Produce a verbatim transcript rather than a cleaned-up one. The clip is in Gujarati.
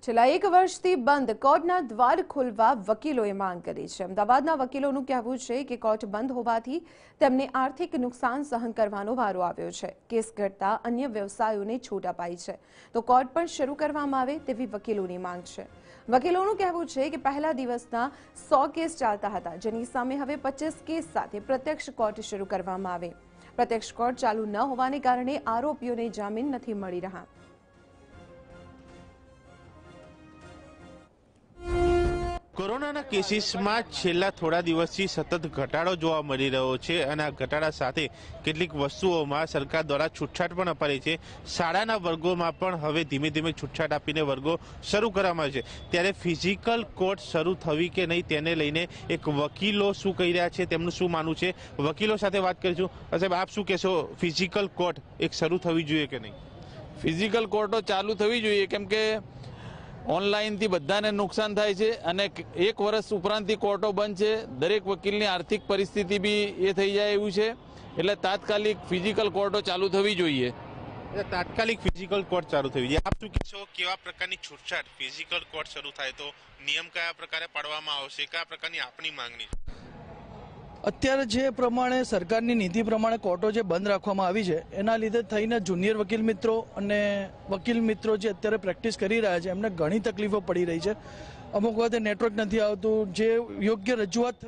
છેલ્લા એક વર્ષથી બંધ કોર્ટના દ્વાર ખોલવા વકીલોએ માંગ કરી છે। અમદાવાદના વકીલોનું કહેવું છે કે કોર્ટ બંધ હોવાથી તેમને આર્થિક નુકસાન સહન કરવાનો વારો આવ્યો છે। કેસ ઘટતા અન્ય વ્યવસાયોને છૂટ અપાઈ છે તો કોર્ટ પણ શરૂ કરવામાં આવે તેવી વકીલોની માંગ છે। વકીલોનું કહેવું છે કે પહેલા દિવસના સો કેસ ચાલતા હતા, જેની સામે હવે પચીસ કેસ સાથે પ્રત્યક્ષ કોર્ટ શરૂ કરવામાં આવે। પ્રત્યક્ષ કોર્ટ ચાલુ ન હોવાને કારણે આરોપીઓને જામીન નથી મળી રહ્યા। કોરોનાના કેસીસમાં છેલ્લા થોડા દિવસથી સતત ઘટાડો જોવા મળી રહ્યો છે અને આ ઘટાડા સાથે કેટલીક વસ્તુઓમાં સરકાર દ્વારા છૂટછાટ પણ અપાઈ છે। શાળાના વર્ગોમાં પણ હવે ધીમે ધીમે છૂટછાટ આપીને વર્ગો શરૂ કરવામાં આવે છે। ત્યારે ફિઝિકલ કોર્ટ શરૂ થવી કે નહીં તેને લઈને એક વકીલો શું કહી રહ્યા છે, તેમનું શું માનવું છે, વકીલો સાથે વાત કરીશું। સાહેબ, આપ શું કહેશો, ફિઝિકલ કોર્ટ એક શરૂ થવી જોઈએ કે નહીં? ફિઝિકલ કોર્ટો ચાલુ થવી જોઈએ, કેમ કે ઓનલાઈનથી બધાને નુકસાન થાય છે અને એક વર્ષ ઉપરાંતથી કોર્ટો બંધ છે। દરેક વકીલની આર્થિક પરિસ્થિતિ બી એ થઈ જાય એવું છે, એટલે તાત્કાલિક ફિઝિકલ કોર્ટો ચાલુ થવી જોઈએ। તાત્કાલિક ફિઝિકલ કોર્ટ ચાલુ થવી જોઈએ। આપ શું કહેશો, કેવા પ્રકારની છૂટછાટ ફિઝિકલ કોર્ટ શરૂ થાય તો નિયમ કયા પ્રકારે પાડવામાં આવશે, કયા પ્રકારની આપની માંગણી છે? અત્યારે જે પ્રમાણે સરકારની નીતિ પ્રમાણે કોર્ટો જે બંધ રાખવામાં આવી છે એના લીધે થઈને જુનિયર વકીલ મિત્રો અને વકીલ મિત્રો જે અત્યારે પ્રેક્ટિસ કરી રહ્યા છે એમને ઘણી તકલીફો પડી રહી છે। અમુક વખતે નેટવર્ક નથી આવતું, જે યોગ્ય રજૂઆત